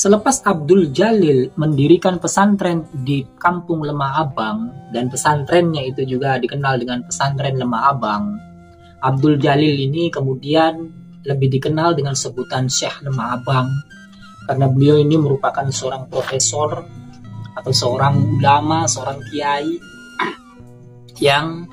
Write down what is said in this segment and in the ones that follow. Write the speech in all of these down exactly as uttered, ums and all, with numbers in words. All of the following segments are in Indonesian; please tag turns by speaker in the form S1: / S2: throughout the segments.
S1: Selepas Abdul Jalil mendirikan pesantren di Kampung Lemah Abang, dan pesantrennya itu juga dikenal dengan pesantren Lemah Abang, Abdul Jalil ini kemudian lebih dikenal dengan sebutan Syekh Lemah Abang karena beliau ini merupakan seorang profesor atau seorang ulama, seorang kiai yang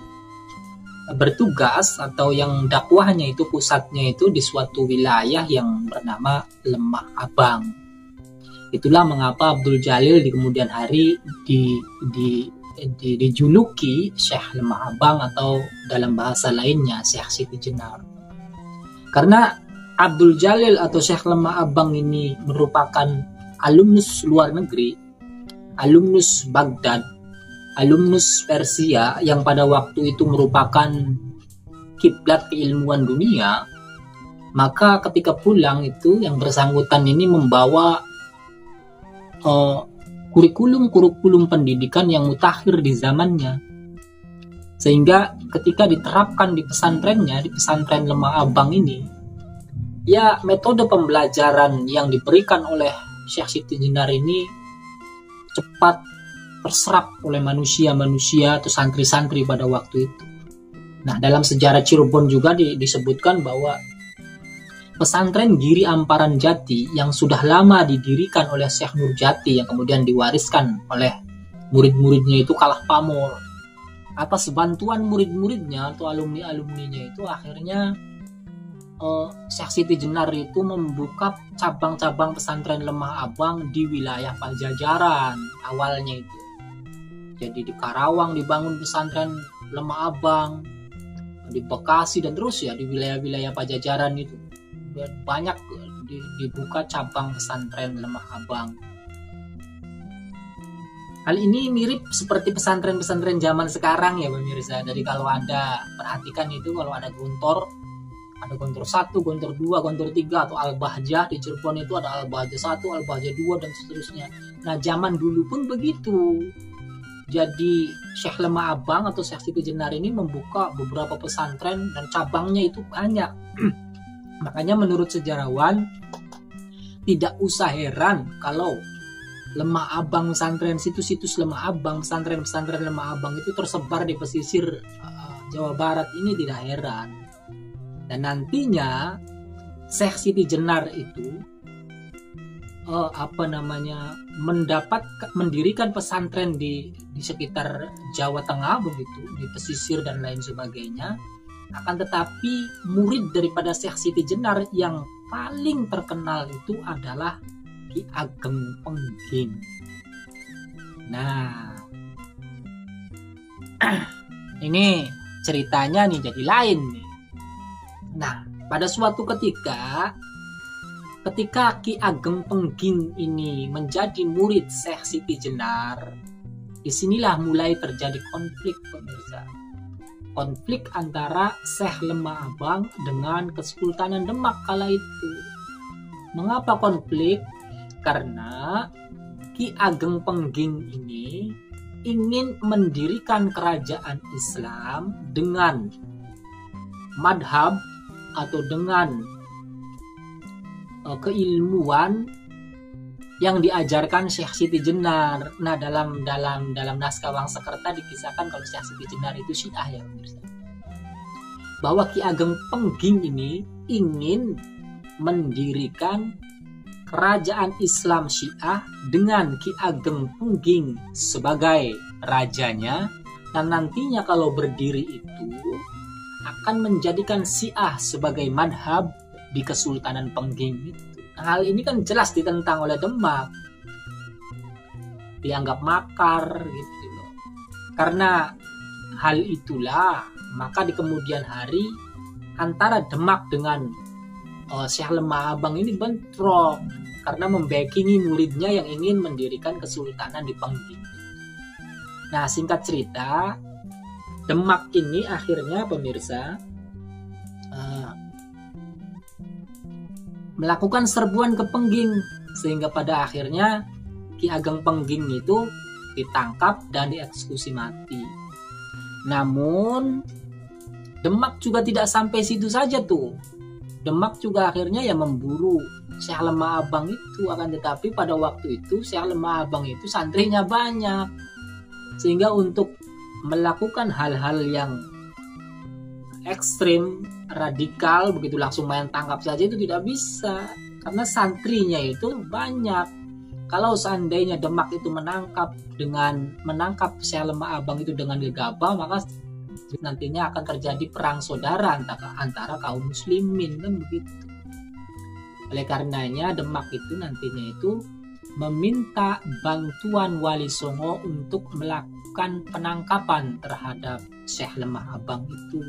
S1: bertugas atau yang dakwahnya itu pusatnya itu di suatu wilayah yang bernama Lemah Abang. Itulah mengapa Abdul Jalil di kemudian hari di, di, di, dijuluki Syekh Lemah Abang atau dalam bahasa lainnya Syekh Siti Jenar. Karena Abdul Jalil atau Syekh Lemah Abang ini merupakan alumnus luar negeri, alumnus Baghdad, alumnus Persia yang pada waktu itu merupakan kiblat keilmuan dunia, maka ketika pulang itu yang bersangkutan ini membawa Uh, kurikulum-kurikulum pendidikan yang mutakhir di zamannya, sehingga ketika diterapkan di pesantrennya, di pesantren Lemah Abang ini, ya metode pembelajaran yang diberikan oleh Syekh Siti Jenar ini cepat terserap oleh manusia-manusia atau santri-santri pada waktu itu. Nah, dalam sejarah Cirebon juga di, disebutkan bahwa pesantren Giri Amparan Jati yang sudah lama didirikan oleh Syekh Nurjati yang kemudian diwariskan oleh murid-muridnya itu kalah pamor. Atas bantuan murid-muridnya atau alumni-alumninya itu akhirnya uh, Syekh Siti Jenar itu membuka cabang-cabang pesantren Lemah Abang di wilayah Pajajaran awalnya itu. Jadi di Karawang dibangun pesantren Lemah Abang, di Bekasi dan terus ya di wilayah-wilayah Pajajaran itu banyak dibuka cabang pesantren Lemah Abang. Hal ini mirip seperti pesantren-pesantren zaman sekarang ya pemirsa. Jadi kalau Anda perhatikan itu, kalau ada gontor, ada gontor satu, gontor dua, gontor tiga, atau Al-Bahjah di Cirebon itu ada Al-Bahjah satu, Al-Bahjah dua dan seterusnya. Nah zaman dulu pun begitu. Jadi Syekh Lemah Abang atau Syekh Siti Jenar ini membuka beberapa pesantren dan cabangnya itu banyak. Makanya menurut sejarawan tidak usah heran kalau Lemah Abang pesantren, situs-situs Lemah Abang, pesantren-pesantren Lemah Abang itu tersebar di pesisir uh, Jawa Barat ini, tidak heran. Dan nantinya Syekh Siti Jenar itu uh, apa namanya mendapat mendirikan pesantren di di sekitar Jawa Tengah begitu, di pesisir dan lain sebagainya. Akan tetapi murid daripada Syekh Siti Jenar yang paling terkenal itu adalah Ki Ageng Pengging. Nah, ini ceritanya nih jadi lain nih. Nah, pada suatu ketika ketika Ki Ageng Pengging ini menjadi murid Syekh Siti Jenar, disinilah mulai terjadi konflik pemirsa. Konflik antara Syekh Lemah Abang dengan Kesultanan Demak kala itu. Mengapa konflik? Karena Ki Ageng Pengging ini ingin mendirikan kerajaan Islam dengan madhab atau dengan uh, keilmuan yang diajarkan Syekh Siti Jenar. Nah, dalam dalam dalam naskah Wangsakerta dikisahkan kalau Syekh Siti Jenar itu Syiah ya pemirsa. Bahwa Ki Ageng Pengging ini ingin mendirikan kerajaan Islam Syiah dengan Ki Ageng Pengging sebagai rajanya, dan nantinya kalau berdiri itu akan menjadikan Syiah sebagai madhab di Kesultanan Pengging itu. Hal ini kan jelas ditentang oleh Demak, dianggap makar gitu loh. Karena hal itulah maka di kemudian hari antara Demak dengan uh, Syekh Lemah Abang ini bentrok karena membackingi muridnya yang ingin mendirikan kesultanan di Pengging. Nah, singkat cerita, Demak ini akhirnya pemirsa uh, melakukan serbuan ke Pengging, sehingga pada akhirnya Ki Ageng Pengging itu ditangkap dan dieksekusi mati. Namun Demak juga tidak sampai situ saja tuh. Demak juga akhirnya ya memburu Syekh Lemah Abang itu, akan tetapi pada waktu itu Syekh Lemah Abang itu santrinya banyak, sehingga untuk melakukan hal-hal yang ekstrim, radikal, begitu langsung main tangkap saja itu tidak bisa, karena santrinya itu banyak. Kalau seandainya Demak itu menangkap dengan menangkap Syekh Lemah Abang itu dengan gegabah, maka nantinya akan terjadi perang saudara antara, antara kaum muslimin, kan begitu. Oleh karenanya Demak itu nantinya itu meminta bantuan Wali Songo untuk melakukan penangkapan terhadap Syekh Lemah Abang itu.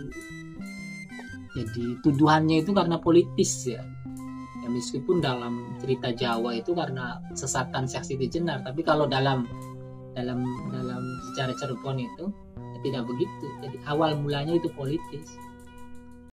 S1: Jadi tuduhannya itu karena politis ya. Ya meskipun dalam cerita Jawa itu karena sesatan Syekh Siti Jenar, tapi kalau dalam dalam dalam sejarah Cirebon itu tidak begitu. Jadi awal mulanya itu politis.